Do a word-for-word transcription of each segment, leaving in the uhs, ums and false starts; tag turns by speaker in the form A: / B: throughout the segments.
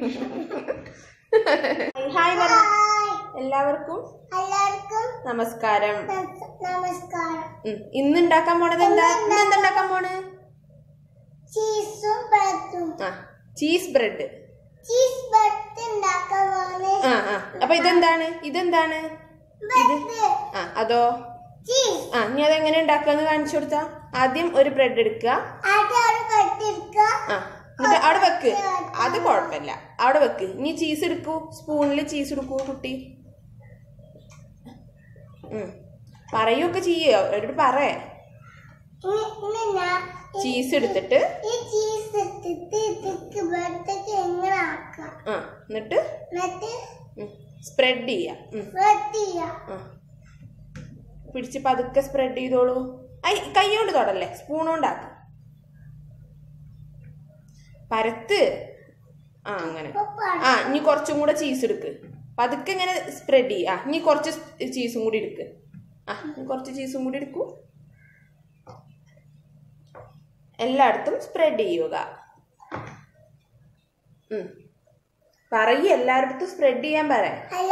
A: Hi പറ എല്ലാവർക്കും നമസ്കാരം. ഇന്ന് ഉണ്ടാക്കാൻ പോണത് എന്താ? ഇന്ന് എന്താ ഉണ്ടാക്കാൻ പോണ്? Cheese bread. ആ ആ അപ്പൊ ഇതെന്താണ്? ഇതെന്താണ് ഇത്? ആ അതോ ആ നീ അതെങ്ങനെ ഉണ്ടാക്കാന്ന് കാണിച്ചു കൊടുത്താ. ആദ്യം ഒരു ബ്രെഡ് എടുക്കുക. ആ എന്നിട്ട് അവിടെ വെക്ക്. അത് കുഴപ്പമില്ല, അവിടെ വെക്ക്. ഇനി ചീസ് എടുക്കൂ. സ്പൂണിൽ ചീസ് എടുക്കൂ കുട്ടി. ഉം പറയൊക്കെ ചെയ്യോ? എന്നിട്ട് പറയേ. ചീസ് എടുത്തിട്ട് ആ എന്നിട്ട് സ്പ്രെഡ് ചെയ്യാ. പിടിച്ച് പതുക്കെ സ്പ്രെഡ് ചെയ്തോളൂ. കൈ കൊണ്ട് തൊടല്ലേ, സ്പൂൺ കൊണ്ടാക്ക. പരത്ത്. ആ അങ്ങനെ. ആ ഇനി കുറച്ചും കൂടെ ചീസ് എടുക്ക്. പതുക്കെ ഇങ്ങനെ സ്പ്രെഡ് ചെയ്യ. ആ ഇനി കുറച്ച് ചീസും കൂടി എടുക്ക്. ആ ഇനി കുറച്ച് ചീസും കൂടി എടുക്കൂ. എല്ലായിടത്തും സ്പ്രെഡ് ചെയ്യുക. ഉം പറയ്, എല്ലായിടത്തും സ്പ്രെഡ് ചെയ്യാൻ പറ.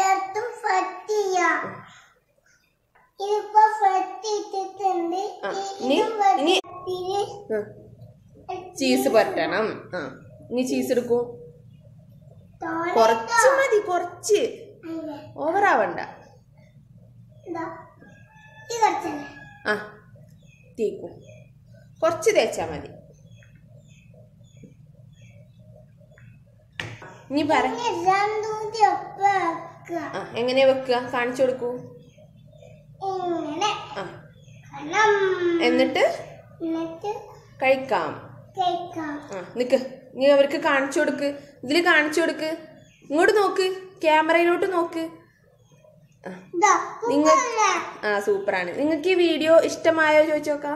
A: ചീസ് പരട്ടണം. ആ ഇനി ചീസ് എടുക്കൂ. കുറച്ച് മതി, കുറച്ച് ഓവറാവണ്ട. ആ തേക്കൂ. കുറച്ച് തേച്ചാ മതി. ഇനി പറ എങ്ങനെയാ വെക്കുക? കാണിച്ചു കൊടുക്കൂ. എന്നിട്ട് കഴിക്കാം. ആ നിക്ക്, നീ അവർക്ക് കാണിച്ചു കൊടുക്ക്. ഇതില് കാണിച്ചു കൊടുക്ക്. ഇങ്ങോട്ട് നോക്ക്, ക്യാമറയിലോട്ട് നോക്ക്. നിങ്ങൾ ആ സൂപ്പറാണ്. നിങ്ങൾക്ക് ഈ വീഡിയോ ഇഷ്ടമായോ ചോദിച്ചു നോക്കാം.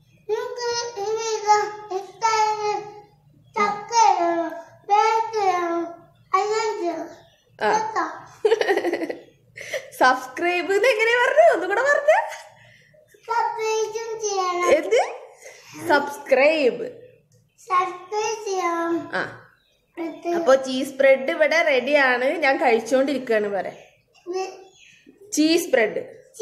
A: സബ്സ്ക്രൈബ് എങ്ങനെയാ പറഞ്ഞു? ഒന്നും കൂടെ പറഞ്ഞ. എന്ത്? സബ്സ്ക്രൈബ്. ആ അപ്പൊ ചീസ് ബ്രെഡ് ഇവിടെ റെഡിയാണ്. ഞാൻ കഴിച്ചോണ്ടിരിക്കാണ്. പറ ചീസ് ബ്രെഡ്.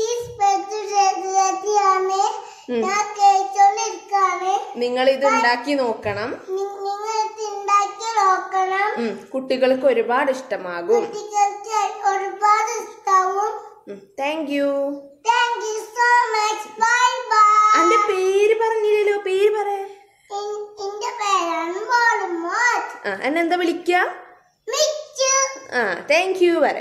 A: നിങ്ങൾ ഇത് ഉണ്ടാക്കി നോക്കണം. കുട്ടികൾക്ക് ഒരുപാട് ഇഷ്ടമാകും. Thank you. അന്റെ പേര് പറഞ്ഞില്ലല്ലോ. പേര് പറ. ആ എന്നെന്താ വിളിക്ക? ആ താങ്ക് യു പറ.